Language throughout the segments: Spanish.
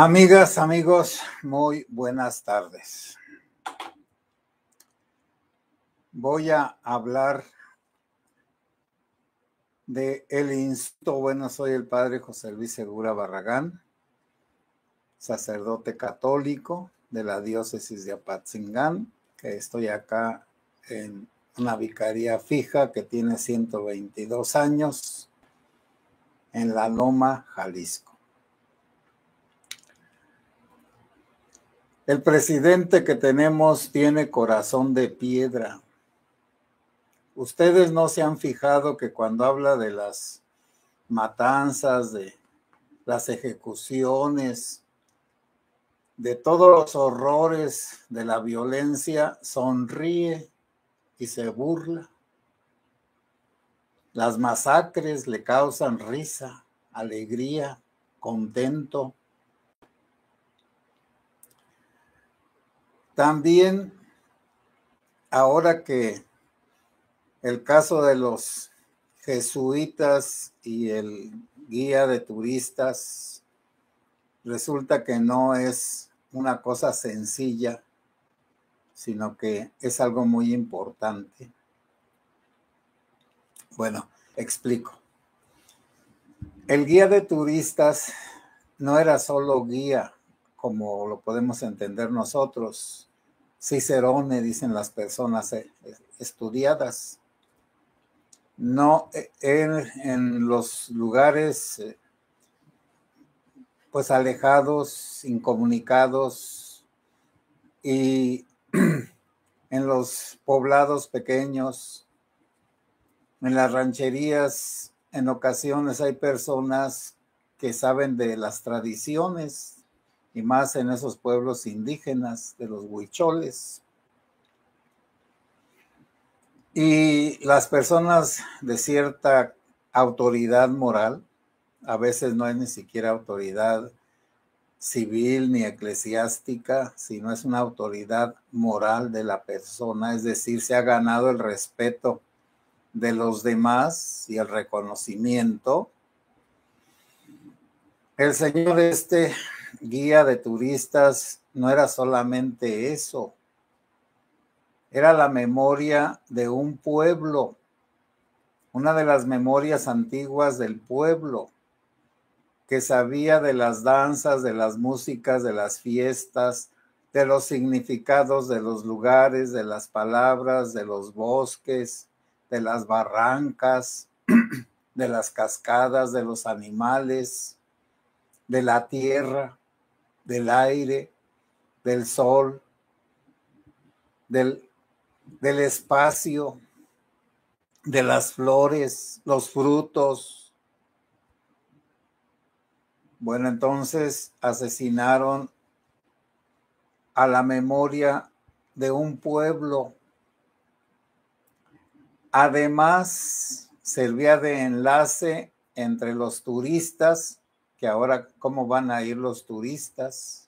Amigas, amigos, muy buenas tardes. Voy a hablar de el instituto. Bueno, soy el padre José Luis Segura Barragán, sacerdote católico de la diócesis de Apatzingán, que estoy acá en una vicaría fija que tiene 122 años en La Loma, Jalisco. El presidente que tenemos tiene corazón de piedra. Ustedes no se han fijado que cuando habla de las matanzas, de las ejecuciones, de todos los horrores de la violencia, sonríe y se burla. Las masacres le causan risa, alegría, contento. También, ahora que el caso de los jesuitas y el guía de turistas resulta que no es una cosa sencilla, sino que es algo muy importante. Bueno, explico. El guía de turistas no era solo guía, como lo podemos entender nosotros. Cicerone, dicen las personas estudiadas. No, en los lugares pues alejados, incomunicados, y en los poblados pequeños, en las rancherías, en ocasiones hay personas que saben de las tradiciones, y más en esos pueblos indígenas de los huicholes. Y las personas de cierta autoridad moral, a veces no es ni siquiera autoridad civil ni eclesiástica, sino es una autoridad moral de la persona, es decir, se ha ganado el respeto de los demás y el reconocimiento. El señor guía de turistas no era solamente eso, era la memoria de un pueblo, una de las memorias antiguas del pueblo, que sabía de las danzas, de las músicas, de las fiestas, de los significados de los lugares, de las palabras, de los bosques, de las barrancas, de las cascadas, de los animales, de la tierra, del aire, del sol, del espacio, de las flores, los frutos. Bueno, entonces asesinaron a la memoria de un pueblo. Además, servía de enlace entre los turistas, que ahora cómo van a ir los turistas,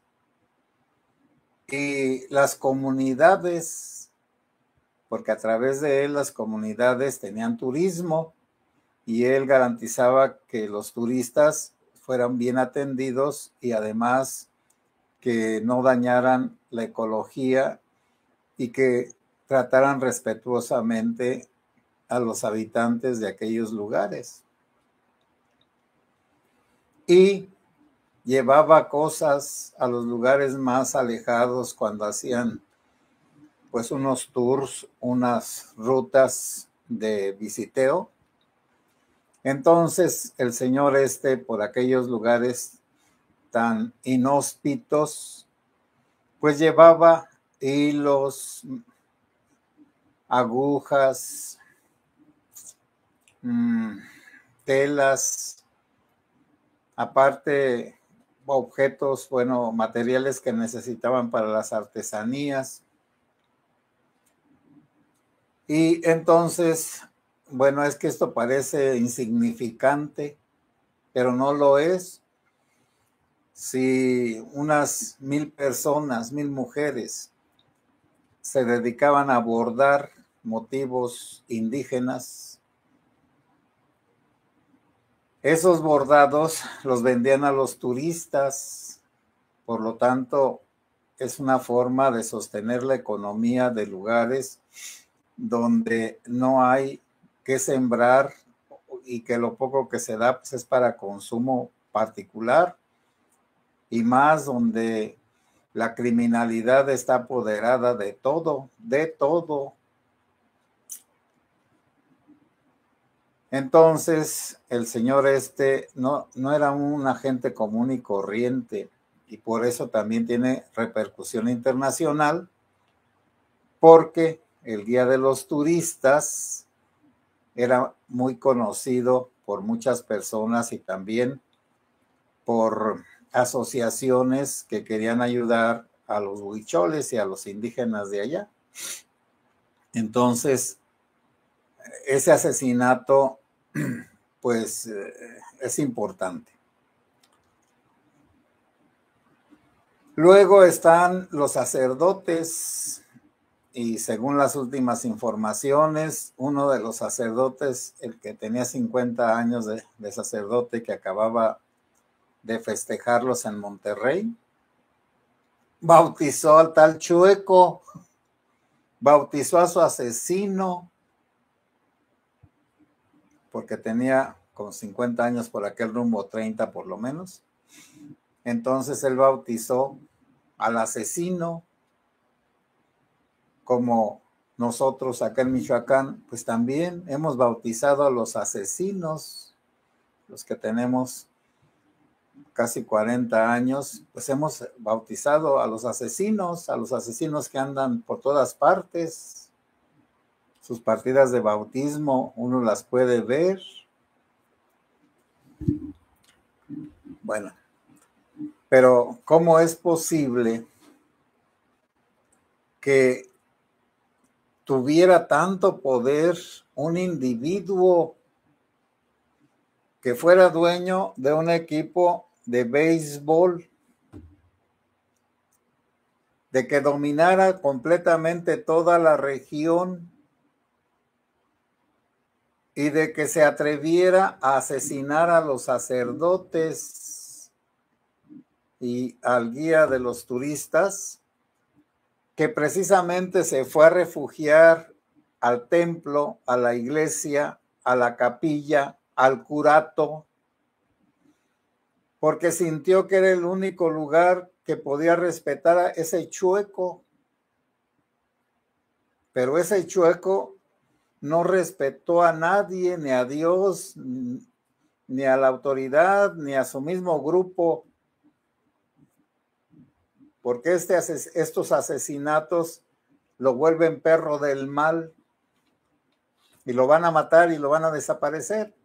y las comunidades, porque a través de él las comunidades tenían turismo y él garantizaba que los turistas fueran bien atendidos y además que no dañaran la ecología y que trataran respetuosamente a los habitantes de aquellos lugares. Y llevaba cosas a los lugares más alejados cuando hacían pues unos tours, unas rutas de visiteo. Entonces el señor por aquellos lugares tan inhóspitos, pues llevaba hilos, agujas, telas, aparte objetos, bueno, materiales que necesitaban para las artesanías. Y entonces, bueno, es que esto parece insignificante, pero no lo es. Si unas 1000 personas, 1000 mujeres, se dedicaban a bordar motivos indígenas, esos bordados los vendían a los turistas Por lo tanto, es una forma de sostener la economía de lugares donde no hay que sembrar y que lo poco que se da pues, es para consumo particular, y más donde la criminalidad está apoderada de todo, de todo. Entonces, el señor no era un agente común y corriente, y por eso también tiene repercusión internacional, porque el guía de los turistas era muy conocido por muchas personas y también por asociaciones que querían ayudar a los huicholes y a los indígenas de allá. Entonces, ese asesinato, pues, es importante. Luego están los sacerdotes, y según las últimas informaciones, uno de los sacerdotes, el que tenía 50 años de sacerdote, que acababa de festejarlos en Monterrey, bautizó al tal Chueco, bautizó a su asesino, porque tenía con 50 años por aquel rumbo, 30 por lo menos. Entonces él bautizó al asesino, como nosotros acá en Michoacán, pues también hemos bautizado a los asesinos, los que tenemos casi 40 años, pues hemos bautizado a los asesinos que andan por todas partes. Sus partidas de bautismo uno las puede ver. Bueno, pero ¿cómo es posible que tuviera tanto poder un individuo que fuera dueño de un equipo de béisbol, de que dominara completamente toda la región y de que se atreviera a asesinar a los sacerdotes y al guía de los turistas, que precisamente se fue a refugiar al templo, a la iglesia, a la capilla, al curato, porque sintió que era el único lugar que podía respetar a ese Chueco. Pero ese Chueco no respetó a nadie, ni a Dios, ni a la autoridad, ni a su mismo grupo, porque estos asesinatos lo vuelven perro del mal y lo van a matar y lo van a desaparecer.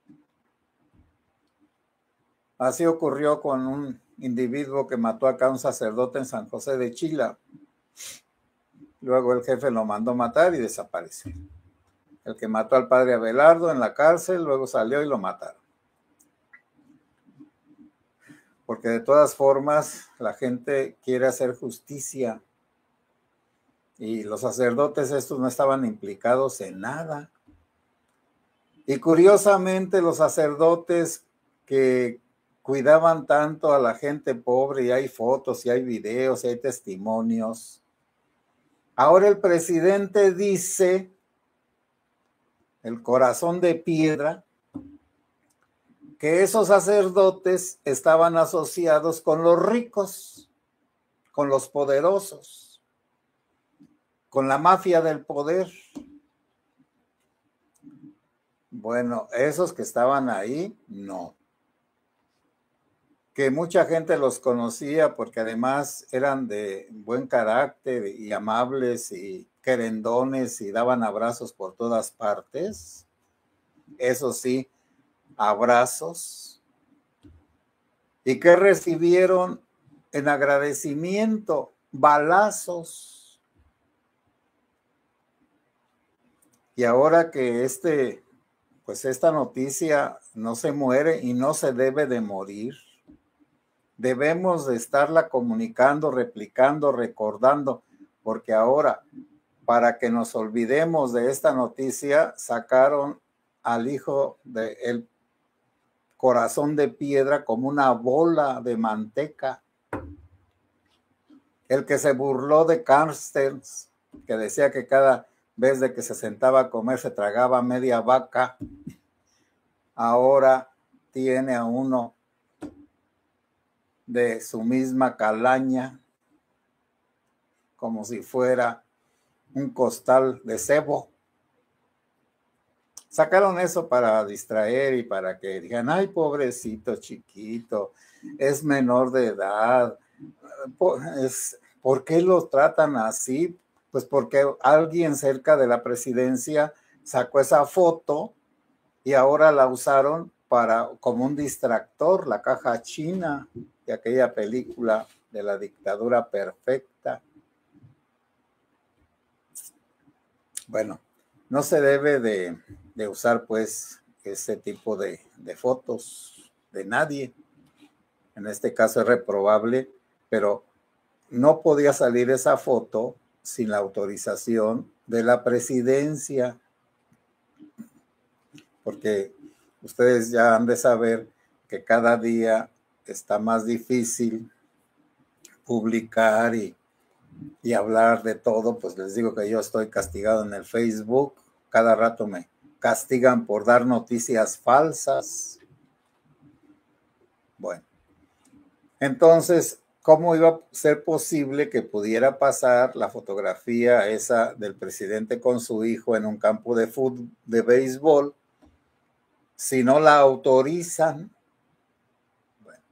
Así ocurrió con un individuo que mató acá a un sacerdote en San José de Chila. Luego el jefe lo mandó matar y desaparecer. El que mató al padre Abelardo en la cárcel, luego salió y lo mataron. Porque de todas formas la gente quiere hacer justicia y los sacerdotes estos no estaban implicados en nada. Y curiosamente los sacerdotes que cuidaban tanto a la gente pobre, y hay fotos y hay videos y hay testimonios, ahora el presidente dice, el corazón de piedra, que esos sacerdotes estaban asociados con los ricos, con los poderosos, con la mafia del poder. Bueno, esos que estaban ahí, no. Que mucha gente los conocía porque además eran de buen carácter y amables y querendones y daban abrazos por todas partes. Eso sí, abrazos. ¿Y qué recibieron en agradecimiento? Balazos. Y ahora que pues esta noticia no se muere y no se debe de morir, debemos de estarla comunicando, replicando, recordando, porque ahora, para que nos olvidemos de esta noticia, sacaron al hijo del corazón de piedra como una bola de manteca. el que se burló de Carstens, que decía que cada vez de que se sentaba a comer se tragaba media vaca, ahora tiene a uno de su misma calaña, como si fuera un costal de cebo. Sacaron eso para distraer y para que digan, ay, pobrecito chiquito, es menor de edad. ¿Por qué lo tratan así? Pues porque alguien cerca de la presidencia sacó esa foto y ahora la usaron como un distractor, la caja china de aquella película de la dictadura perfecta. Bueno, no se debe de usar pues ese tipo de fotos de nadie. En este caso es reprobable, pero no podía salir esa foto sin la autorización de la presidencia, porque ustedes ya han de saber que cada día está más difícil publicar y hablar de todo. Pues les digo que yo estoy castigado en el Facebook, cada rato me castigan por dar noticias falsas. Bueno, entonces, ¿cómo iba a ser posible que pudiera pasar la fotografía esa del presidente con su hijo en un campo de fútbol, de béisbol, si no la autorizan? Bueno,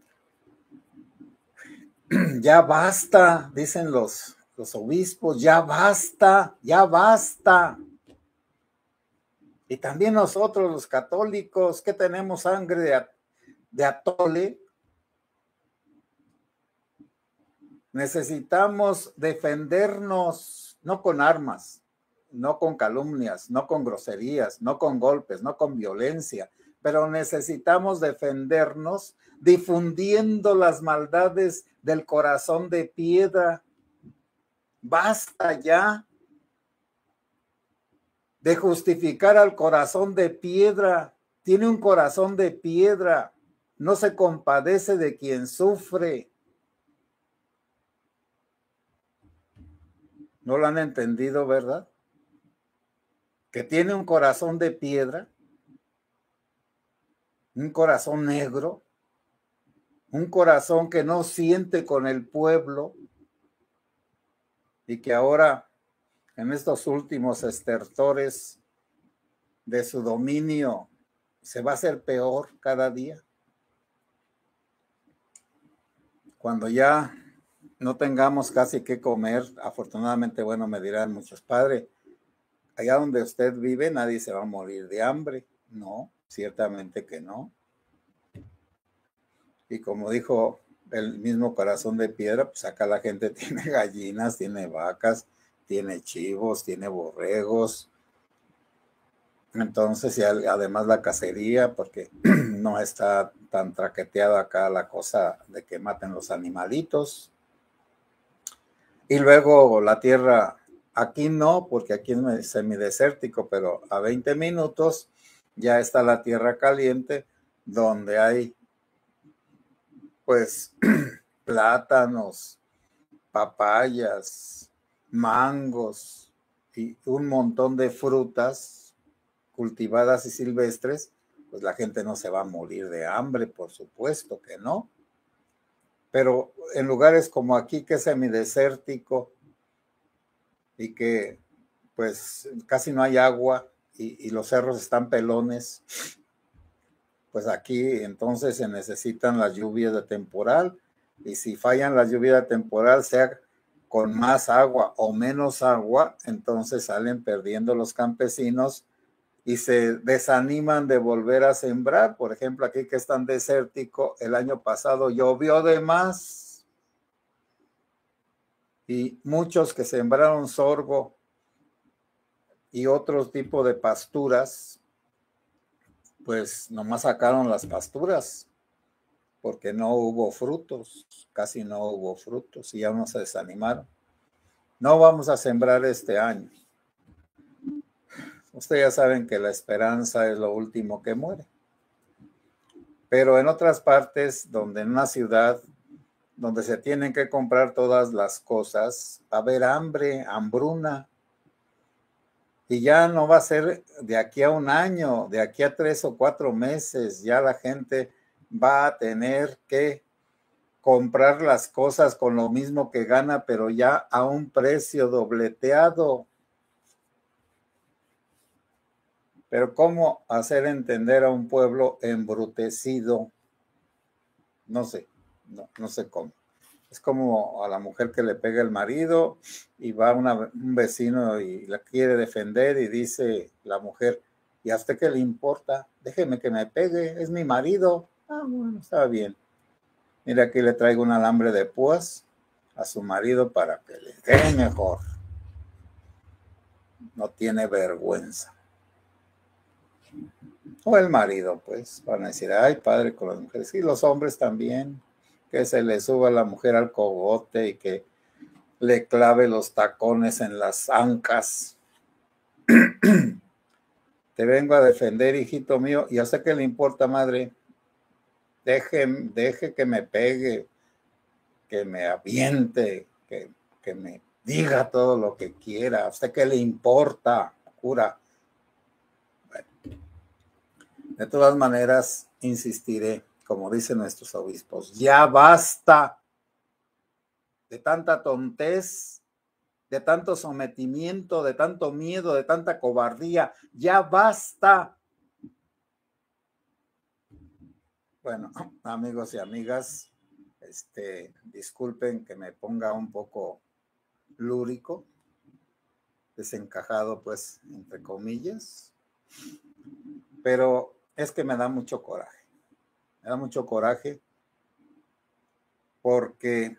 ya basta, dicen los obispos, ya basta, ya basta. Y también nosotros los católicos, que tenemos sangre de atole, necesitamos defendernos, no con armas, no con calumnias, no con groserías, no con golpes, no con violencia, pero necesitamos defendernos difundiendo las maldades del corazón de piedra. Basta ya de justificar al corazón de piedra. Tiene un corazón de piedra, no se compadece de quien sufre. ¿No lo han entendido, verdad? Que tiene un corazón de piedra, un corazón negro, un corazón que no siente con el pueblo y que ahora, en estos últimos estertores de su dominio, se va a hacer peor cada día. Cuando ya no tengamos casi qué comer, afortunadamente, bueno, me dirán muchos, padre, allá donde usted vive nadie se va a morir de hambre. No, ciertamente que no. Y como dijo el mismo corazón de piedra, pues acá la gente tiene gallinas, tiene vacas, tiene chivos, tiene borregos. Entonces, y además la cacería, porque no está tan traqueteada acá la cosa de que maten los animalitos. Y luego la tierra, aquí no, porque aquí es semidesértico, pero a 20 minutos ya está la tierra caliente, donde hay pues plátanos, papayas, mangos y un montón de frutas cultivadas y silvestres. Pues la gente no se va a morir de hambre, por supuesto que no. Pero en lugares como aquí, que es semidesértico y que pues casi no hay agua y los cerros están pelones, pues aquí entonces se necesitan las lluvias de temporal, y si fallan las lluvias de temporal, sea con más agua o menos agua, entonces salen perdiendo los campesinos y se desaniman de volver a sembrar. Por ejemplo, aquí que es tan desértico, el año pasado llovió de más y muchos que sembraron sorgo y otro tipo de pasturas, pues nomás sacaron las pasturas porque no hubo frutos, casi no hubo frutos y ya no se desanimaron. No vamos a sembrar este año. Ustedes ya saben que la esperanza es lo último que muere. Pero en otras partes, donde en una ciudad donde se tienen que comprar todas las cosas, va a haber hambre, hambruna. Y ya no va a ser de aquí a un año, de aquí a 3 o 4 meses, ya la gente va a tener que comprar las cosas con lo mismo que gana, pero ya a un precio dobleteado. Pero ¿cómo hacer entender a un pueblo embrutecido? No sé, no sé cómo. Es como a la mujer que le pega el marido y va un vecino y la quiere defender y dice la mujer, ¿y a usted qué le importa? Déjeme que me pegue, es mi marido. Ah, bueno, está bien. Mira, aquí le traigo un alambre de púas a su marido para que le dé mejor. No tiene vergüenza. O el marido, pues, van a decir, ay, padre con las mujeres. Y los hombres también, que se le suba la mujer al cogote y que le clave los tacones en las ancas. Te vengo a defender, hijito mío, y a usted qué le importa, madre. Deje que me pegue, que me aviente, que me diga todo lo que quiera. ¿A usted qué le importa, cura? Bueno, de todas maneras, insistiré, como dicen nuestros obispos, ya basta de tanta tontez, de tanto sometimiento, de tanto miedo, de tanta cobardía. Ya basta. Bueno, amigos y amigas, disculpen que me ponga un poco lúrico, desencajado, pues, entre comillas, pero es que me da mucho coraje. Me da mucho coraje porque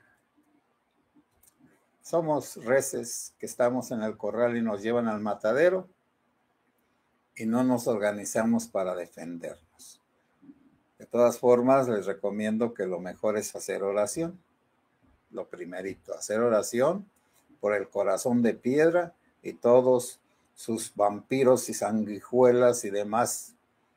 somos reses que estamos en el corral y nos llevan al matadero y no nos organizamos para defendernos. De todas formas, les recomiendo que lo mejor es hacer oración. Lo primerito, hacer oración por el corazón de piedra y todos sus vampiros y sanguijuelas y demás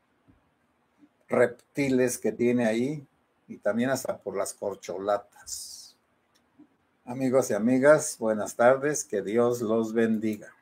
reptiles que tiene ahí, y también hasta por las corcholatas. Amigos y amigas, buenas tardes, que Dios los bendiga.